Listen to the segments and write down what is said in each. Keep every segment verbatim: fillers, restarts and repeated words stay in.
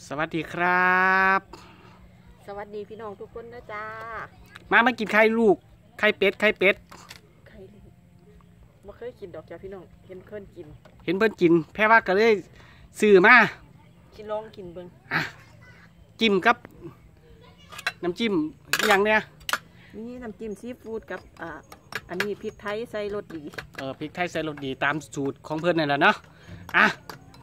สวัสดีครับสวัสดีพี่น้องทุกคนนะจ้ามามากินไข่ลูกไข่เป็ดไข่เป็ดไข่ลูกไม่เคยกินดอกจ้าพี่น้องเห็นเพื่อนกินเห็นเพื่อนกินแพ่ว่าก็เลยซื้อมากินลองกินเบิ้งอ่ะจิ้มกับน้ำจิ้มอย่างเนี้ยนี่น้ำจิ้มซีฟู้ดกับอ่าอันนี้พริกไทยใส่รสดีเออพริกไทยใส่รสดีตามสูตรของเพื่อนนี่แหละเนาะอ่ะ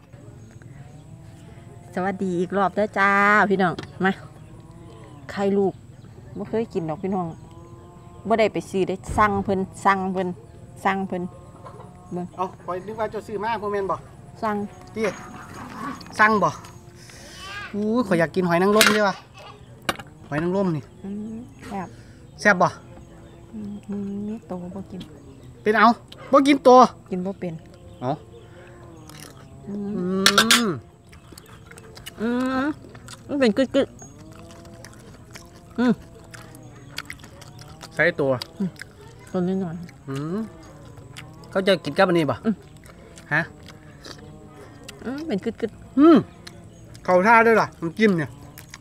สวัสดีอีกรอบด้วยจ้าพี่น้องมาไข่ลูกไม่เคยกินดอกพี่น้องไม่ได้ไปซื้อได้สั่งเพิ่นสั่งเพิ่นสั่งเพิ่นเบิ่งเอาปล่อยนึกว่าจะซื้อมาพ่อแม่นบอกสั่งพี่สั่งบอกอู้ขออยากกินหอยนางรมด้วยว่ะหอยนางรมนี่แซ่บแซ่บบ่นี่โตบ่กินเป็นเอาบ่กินตัวกินบ่เป็นเอาอืมอืมมันเป็นกึดกึดอืมใส่ตัวตัวนิดหน่อยอืมเขาจะกินกับอันนี้ป่ะฮะอืมเป็นกึดกึดอืมเขาท่าด้วยล่ะน้ำจิ้มเนี่ย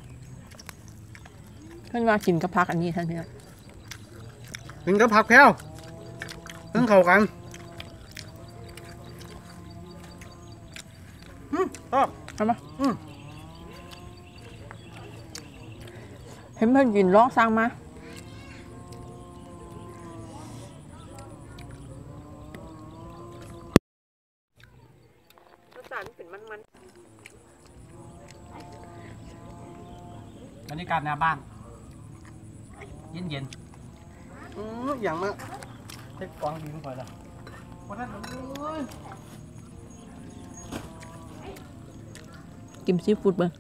ท่านว่ากินกับผักอันนี้ท่านพี่น้องกินกับผักแพ้วทั้งเข้ากันอืมอ๋อทำไมอืมเห็นเพื่อนกินร้องสั่งมารสชาติเป็นมันมันบรรยากาศหน้าบ้านเย็นเย็นอืออย่างมากเช็คกองดีลงไปละวันนั้นกินซีฟู้ดบ้าง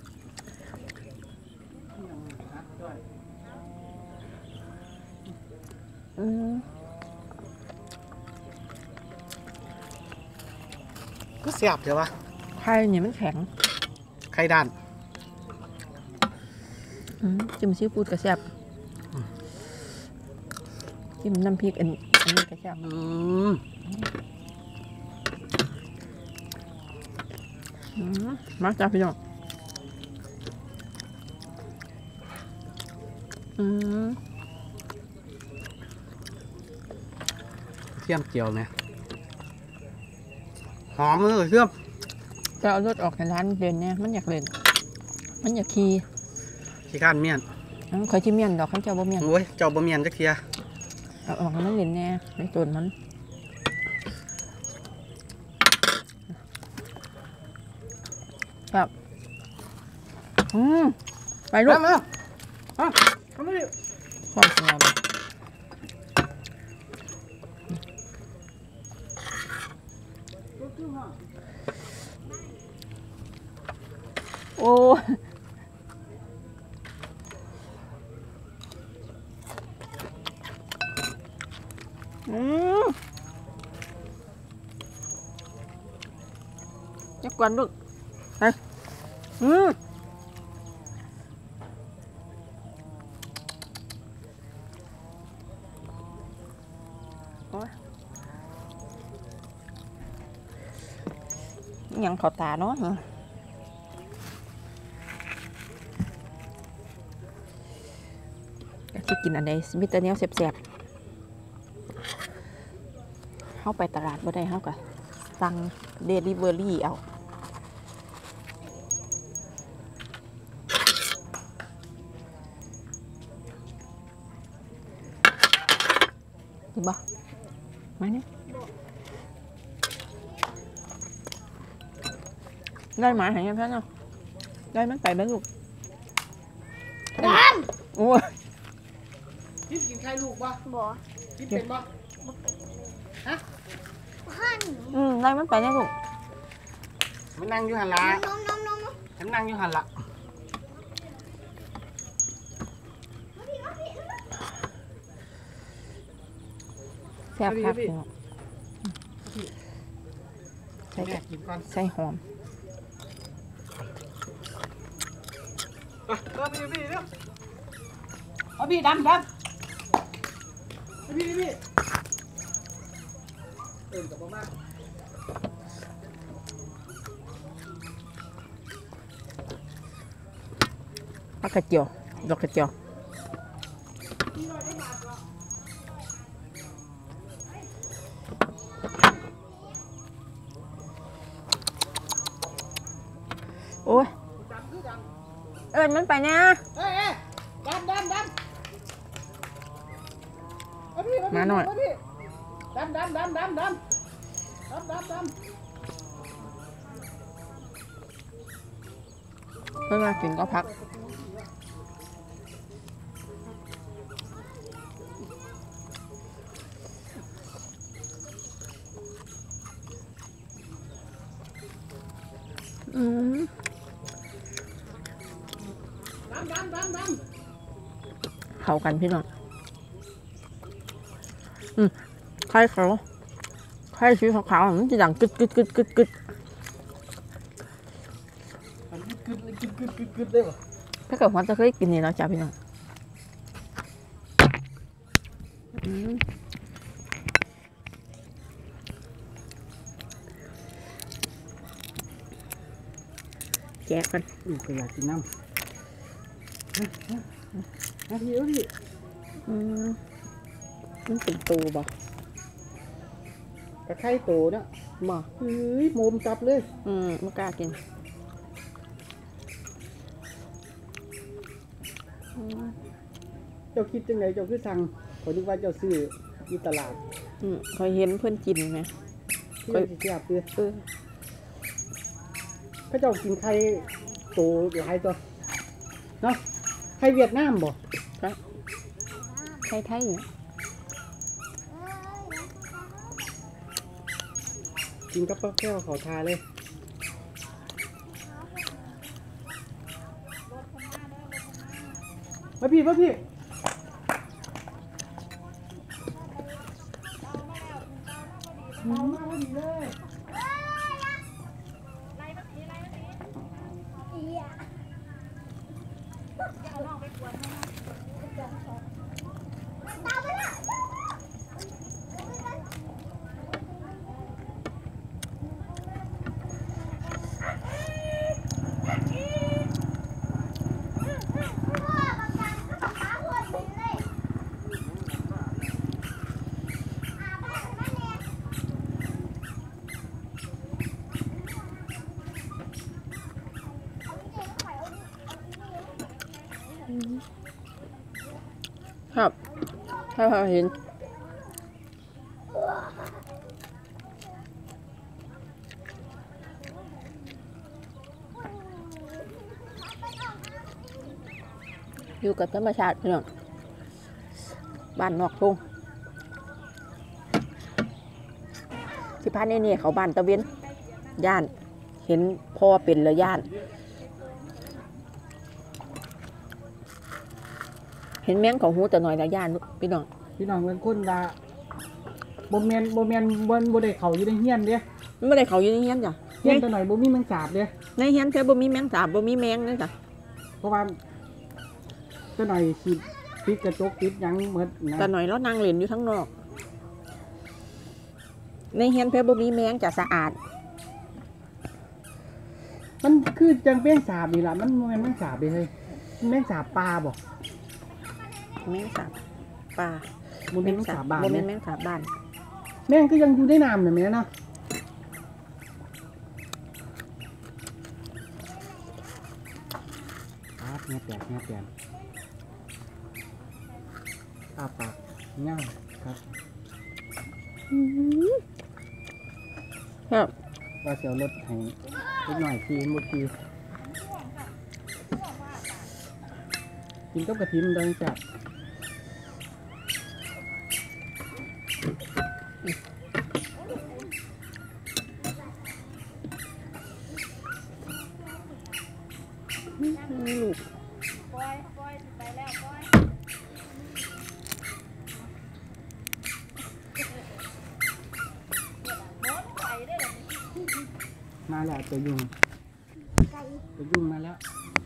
ก็เสียบเดี๋ยววะไข่เนี่ยมันแข็งไข่ด้านจิ้มซีฟู้ดกระแซบจิ้มน้ำพริกอันอันนี้กระแซบมาจ้าพี่น้องเทียมเจียวไหมหอมเลยเทียมจะเอารถออกในร้านเดินเนี่ยมันอยากเล่นมันอยากขี่ขี้ข้านเมียนเคยที่เมียนดอกเขาเจ้าบ่เมียนโอ้ยเจ้าบ่เมียนจักเทียเอาออกมันเล่นแน่ในตัวมันครับอืมไปลูกมามาทำไมความสงบโอ้อืมจักกวนลูกไปอืมยังขอตาเนาะจะกินอันใดมิตรเนี้ยแซ่บๆเข้าไปตลาดบ่ได้เข้ากับสั่งเดลิเวอรี่เอาดีบ่มาเนี่ยได้หมาหายยังเพื่อนเนาะได้มันไปไหมลูกน้ำโอ้ยกินกินไข่ลูกบ่บ่กินเป็นบ่ฮะอืมได้มันไปเนี่ยลูกมันนั่งอยู่หันละฉันนั่งอยู่หันละแซ่บครับใส่ใส่หอมเอาพี่พี่เร็วเอาพี่ดำดำเอาพี่พี่เออกับพ่อมาผักกระเจียวดอกกระเจียวโอ้ยเอิญมันไปนะมาหน่อยดันดันดันดันดันดันดันดันเพื่อนมากินก็พักอืมเข้ากันพี่น้องอืมไข่เขาไข่สีขาวๆมันจะดังกึดกึดกึดกึดกึดถ้าเกิดว่าจะเคยกินนี่เราจะพี่น้องอืมแกะกันอืมก็อยากกินน้ำนาทีเอาดิอืมมันเป็นตูบ่กระไข่โตเนาะบ่เฮ้ยโมมจับเลยอืมไม่กล้ากินเจ้าคิดจังไงเจ้าคือสั่งขอนึกว่าเจ้าซื้อที่ตลาดอืมคอยเห็นเพื่อนกินไหมคอยเสียบเลยเออเขาเจ้ากินไข่โตหลายตัวเนาะไข่เวียดนามบ่ครับไข่ไทยเนี่ยกินกับปลาแก้วขอทาเลยมาพี่มาพี่มามาพอดีเลยครับถ้าเราเห็นอยู่กับธรรมชาติเนาะบ้านนอกทุ่งสิพานี่นี่เขาบ้านตะเวนย่านเห็นพ่อเป็นเลยย่านเห็นแมงของหูแต่หน่อยละย่านพี่น้องพี่น้องเป็นคนละโบเมียนโบเมียนบนโบได้เขาอยู่ในเฮียนเด้ไม่ได้เขาอยู่ในเฮียนจ้ะเฮียนแต่หน่อยโบมีแมงสาบเด้ในเฮียนแค่โบมีแมงสาบโบมีแมงเลยจ้ะเพราะว่าแต่หน่อยสิปิดกระจกปิดยังเหมือนแต่หน่อยแล้วนางเล่นอยู่ทั้งนอกในเฮียนแค่โบมีแมงจะสะอาดมันคือจังแมงสาบนี่แหละมันมันแมงสาบเลยแมงสาบปลาบอกแมงสาบปลาโมเมนต์แมงสาบบ้านโมเมนต์แมงสาบบ้านแมงก็ยังอยู่ได้น้ำหน่อยไหมเนาะครับเงี้ยแตกเงี้ยแตกอาปากเงี้ยครับครับว่าเสียวรถให้นิดหน่อยทีมุดทีกินกับกระถิ่นดังจัดลูกมาแล้วตัวยุงตัวยุงมาแล้ว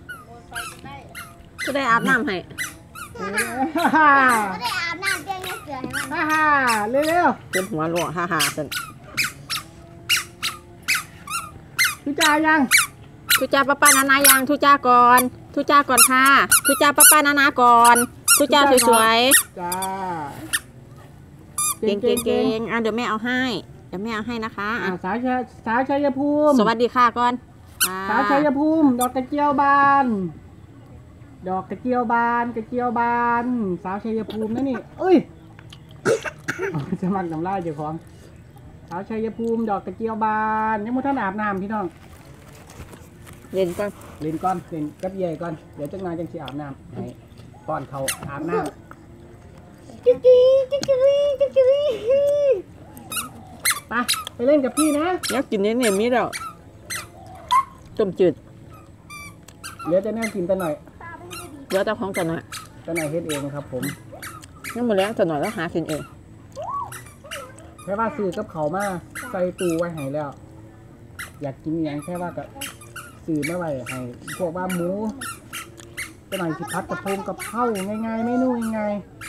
ก็ได้อาบน้ำให้ก็ได้อาบน้ำเตียงเกลือให้มันฮ่าเร็วๆเป็นหัวหลวงฮ่าฮ่าสิพี่จ่ายยังทุจ้าป้าป้านานายังทุจ้าก่อนทุจ้าก่อนค่ะทุจ้าป้าป้านานาก่อนทุจ้าสวยๆจ้าเก่งเก่งเก่งอ่ะเดี๋ยวแม่เอาให้เดี๋ยวแม่เอาให้นะคะอ่ะสาวชัยสาวชัยภูมิสวัสดีค่ะก่อนสาวชัยภูมิดอกกระเจียวบานดอกกระเจียวบานกระเจียวบานสาวชัยภูมินั่นนี่เอ้ยจะมันน้ำลายเจ้าของสาวชัยภูมิดอกกระเจียวบานยังไม่ทันอาบน้ำพี่น้องเล่นก่อนเล่นก่อนเล่นกับเย่ก่อนเดี๋ยวจังงานจังสิอาบน้ำให้ก่อนเขาอาบน้ำจิ๊กจิ๊กจิ๊กจิ๊กจิ๊กจิ๊กไปไปเล่นกับพี่นะอยากกินเนี้ยเนี่ยมีแล้วต้มจืดเหลือจะแน่กินแต่หน่อยเหลือแต่ของแต่หน่อยแต่หน่อยเฮ็ดเองครับผมนั่นหมดแล้วแต่หน่อยแล้วหากินเองแค่ว่าซื้อกับเขามาใส่ตู้ไว้ให้แล้วอยากกินอย่างแค่ว่ากับซื้อมาไว้ให้พวกว่าหมูแต่หน่อยสิพัดกระเพงกับข้าวง่ายๆเมนูง่าย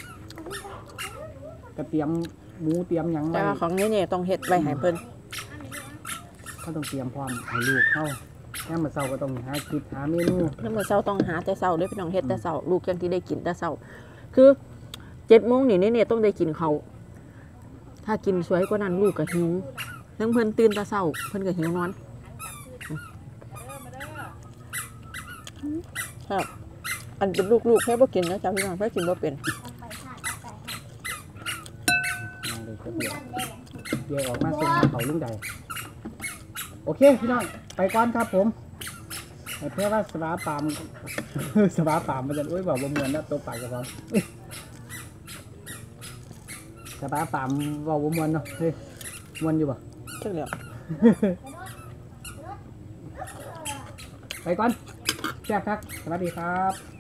ๆกระเทียมหมูเตรียมอย่างไรแต่ของนี้เนี่ยต้องเฮ็ดไว้ให้เพิ่นเขาต้องเตรียมพร้อมให้ลูกเข้าแค่มาเช้าก็ต้องหาคิดหาเมนูแค่มาเช้าต้องหาแต่เช้าด้วยพี่น้องเฮ็ดแต่เช้าลูกยังที่ได้กินแต่เช้าคือเจ็ดโมงนี่เนี่ยต้องได้กินเขาถ้ากินสวยกว่านั้นลูกก็หิวทั้งเพิ่นตื่นแต่เช้าเพิ่นก็หิวนอนครับอันเป็นลูกๆแค่บ่กินนะจ๊ะพี่น้องแค่กินบ่เป็นเดี๋ยวออกมาส่งเขาลุงใดโอเคพี่น้องไปก่อนครับผมเพื่อว่าสวาปามสวาปามมันจะอุ้ยบอกว่าเหมือนนะตัวปากกับเราสวาปามบอกว่าเหมือนเนาะเฮ้ยเหมือนอยู่ป่ะใช่แล้วไปก่อนแซ่บครับสวัสดีครับ